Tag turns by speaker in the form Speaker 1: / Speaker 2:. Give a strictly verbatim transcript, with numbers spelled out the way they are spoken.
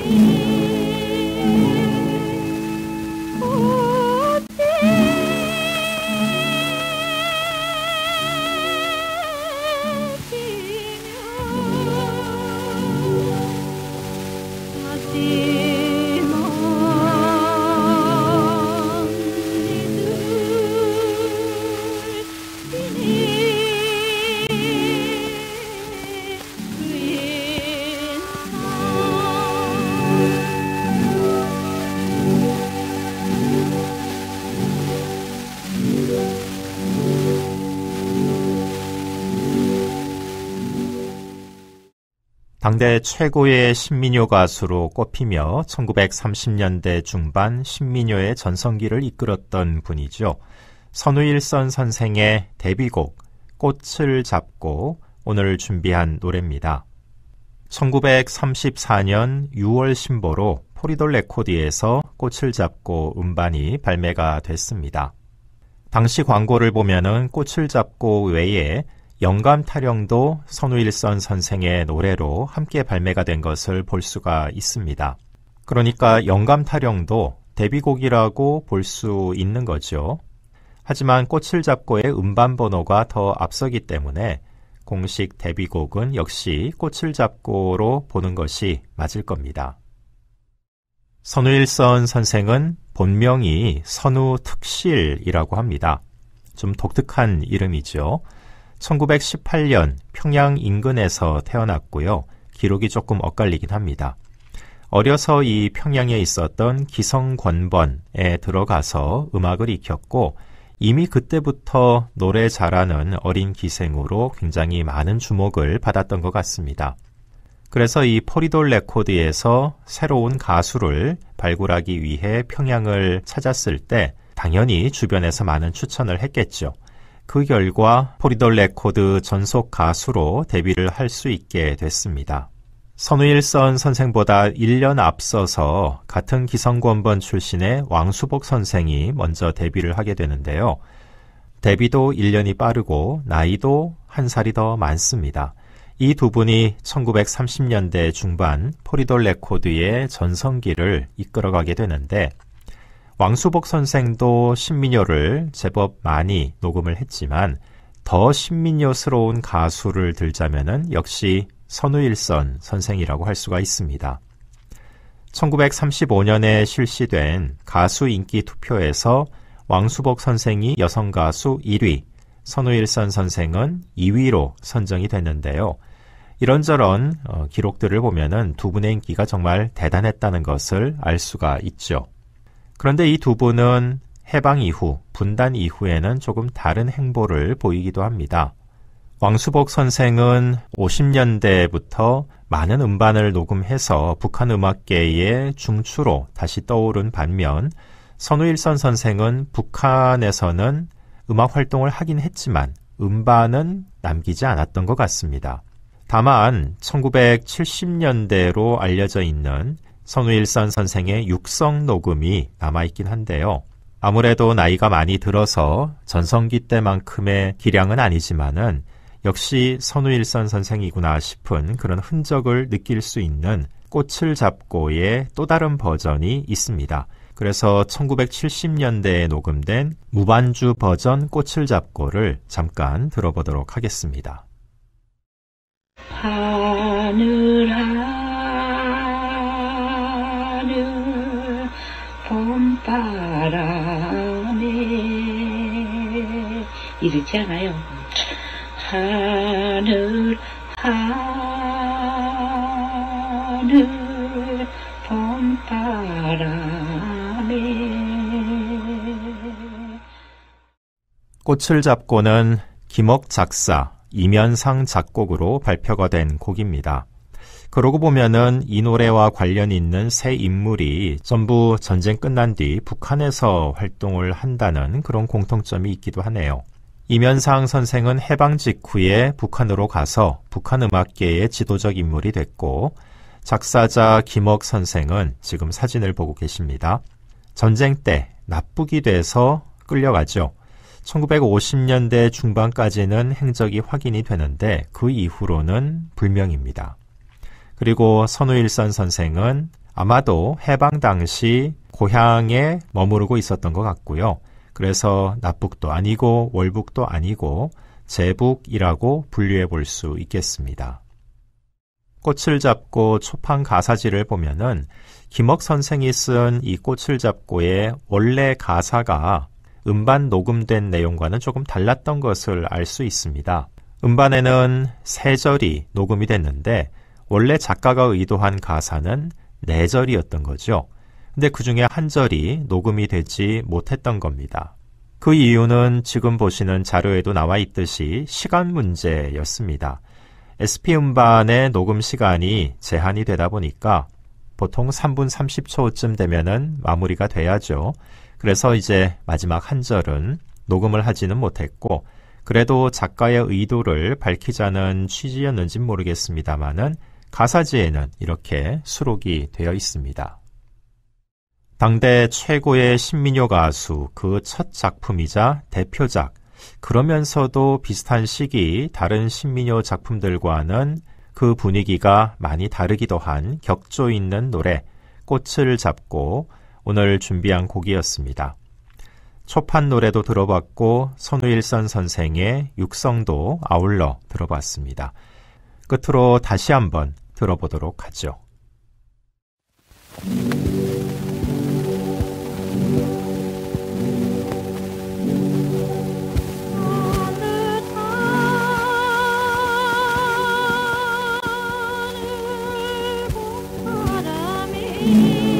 Speaker 1: 당대 최고의 신민요 가수로 꼽히며 천구백삼십 년대 중반 신민요의 전성기를 이끌었던 분이죠. 선우일선 선생의 데뷔곡 꽃을 잡고 오늘 준비한 노래입니다. 천구백삼십사 년 유월 신보로 포리돌 레코드에서 꽃을 잡고 음반이 발매가 됐습니다. 당시 광고를 보면은 꽃을 잡고 외에 영감 타령도 선우일선 선생의 노래로 함께 발매가 된 것을 볼 수가 있습니다. 그러니까 영감 타령도 데뷔곡이라고 볼 수 있는 거죠. 하지만 꽃을 잡고의 음반 번호가 더 앞서기 때문에 공식 데뷔곡은 역시 꽃을 잡고로 보는 것이 맞을 겁니다. 선우일선 선생은 본명이 선우특실이라고 합니다. 좀 독특한 이름이죠. 천구백십팔 년 평양 인근에서 태어났고요. 기록이 조금 엇갈리긴 합니다. 어려서 이 평양에 있었던 기성권번에 들어가서 음악을 익혔고 이미 그때부터 노래 잘하는 어린 기생으로 굉장히 많은 주목을 받았던 것 같습니다. 그래서 이 포리돌 레코드에서 새로운 가수를 발굴하기 위해 평양을 찾았을 때 당연히 주변에서 많은 추천을 했겠죠. 그 결과 포리돌 레코드 전속 가수로 데뷔를 할 수 있게 됐습니다. 선우일선 선생보다 일 년 앞서서 같은 기성권번 출신의 왕수복 선생이 먼저 데뷔를 하게 되는데요. 데뷔도 일 년이 빠르고 나이도 한 살이 더 많습니다. 이 두 분이 천구백삼십 년대 중반 포리돌 레코드의 전성기를 이끌어가게 되는데 왕수복 선생도 신민요를 제법 많이 녹음을 했지만 더 신민요스러운 가수를 들자면은 역시 선우일선 선생이라고 할 수가 있습니다. 천구백삼십오 년에 실시된 가수 인기 투표에서 왕수복 선생이 여성 가수 일 위, 선우일선 선생은 이 위로 선정이 됐는데요. 이런저런 어, 기록들을 보면은 두 분의 인기가 정말 대단했다는 것을 알 수가 있죠. 그런데 이 두 분은 해방 이후, 분단 이후에는 조금 다른 행보를 보이기도 합니다. 왕수복 선생은 오십 년대부터 많은 음반을 녹음해서 북한 음악계의 중추로 다시 떠오른 반면 선우일선 선생은 북한에서는 음악 활동을 하긴 했지만 음반은 남기지 않았던 것 같습니다. 다만 천구백칠십 년대로 알려져 있는 선우일선 선생의 육성 녹음이 남아있긴 한데요. 아무래도 나이가 많이 들어서 전성기 때만큼의 기량은 아니지만은 역시 선우일선 선생이구나 싶은 그런 흔적을 느낄 수 있는 꽃을 잡고의 또 다른 버전이 있습니다. 그래서 천구백칠십 년대에 녹음된 무반주 버전 꽃을 잡고를 잠깐 들어보도록 하겠습니다.
Speaker 2: 하늘 하늘 봄바람에 이렇지 않아요. 하늘 하늘 봄바람에
Speaker 1: 꽃을 잡고는 김옥 작사, 이면상 작곡으로 발표가 된 곡입니다. 그러고 보면은 이 노래와 관련 있는 세 인물이 전부 전쟁 끝난 뒤 북한에서 활동을 한다는 그런 공통점이 있기도 하네요. 이면상 선생은 해방 직후에 북한으로 가서 북한 음악계의 지도적 인물이 됐고 작사자 김옥 선생은 지금 사진을 보고 계십니다. 전쟁 때 납북이 돼서 끌려가죠. 천구백오십 년대 중반까지는 행적이 확인이 되는데 그 이후로는 불명입니다. 그리고 선우일선 선생은 아마도 해방 당시 고향에 머무르고 있었던 것 같고요. 그래서 납북도 아니고 월북도 아니고 제북이라고 분류해 볼 수 있겠습니다. 꽃을 잡고 초판 가사지를 보면은 김억 선생이 쓴 이 꽃을 잡고의 원래 가사가 음반 녹음된 내용과는 조금 달랐던 것을 알 수 있습니다. 음반에는 세 절이 녹음이 됐는데 원래 작가가 의도한 가사는 네 절이었던 거죠. 근데 그 중에 한 절이 녹음이 되지 못했던 겁니다. 그 이유는 지금 보시는 자료에도 나와 있듯이 시간 문제였습니다. 에스피 음반의 녹음 시간이 제한이 되다 보니까 보통 삼 분 삼십 초쯤 되면은 마무리가 돼야죠. 그래서 이제 마지막 한 절은 녹음을 하지는 못했고, 그래도 작가의 의도를 밝히자는 취지였는지는 모르겠습니다만은 가사지에는 이렇게 수록이 되어 있습니다. 당대 최고의 신민요 가수 그 첫 작품이자 대표작, 그러면서도 비슷한 시기 다른 신민요 작품들과는 그 분위기가 많이 다르기도 한 격조 있는 노래 꽃을 잡고 오늘 준비한 곡이었습니다. 초판 노래도 들어봤고 선우일선 선생의 육성도 아울러 들어봤습니다. 끝으로 다시 한번 들어보도록 하죠.
Speaker 3: 바람이